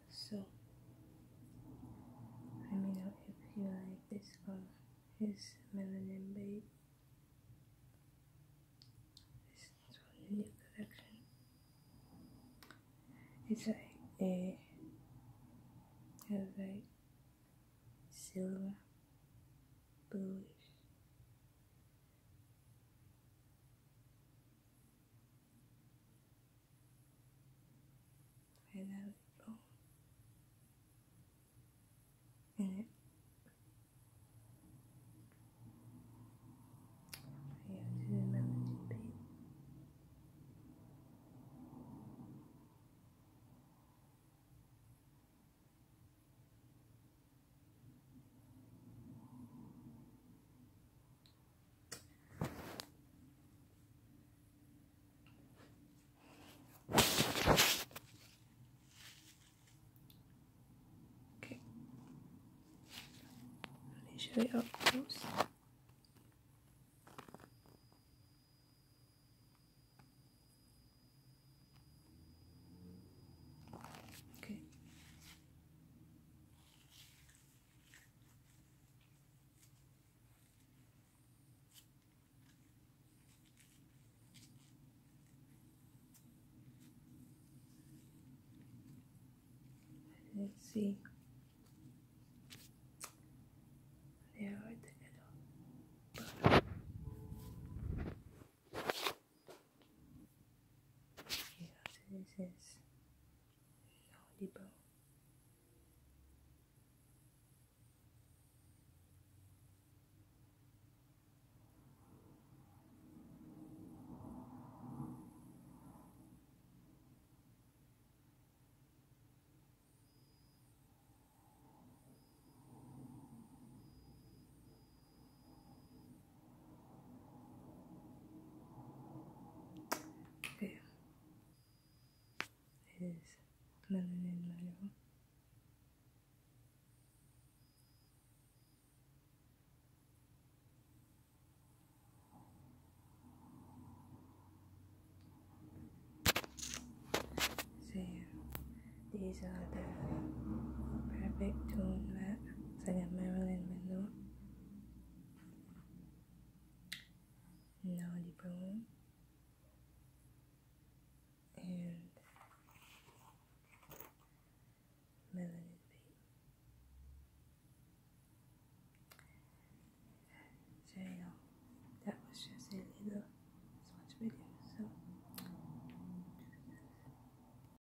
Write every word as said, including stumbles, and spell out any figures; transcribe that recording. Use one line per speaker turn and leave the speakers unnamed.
So let me know if you like this color. It's Melanin Babe. This is from the new collection. It's like a has like silver, bluish. And I would go in it. Yeah, this is Melanin Babe. Okay, let me show you up close. Okay. Let's see. They are right together. Yeah, so this is Audible. Okay. It is Melanin Monroe. So yeah, these are the perfect tone matte. So I got Marilyn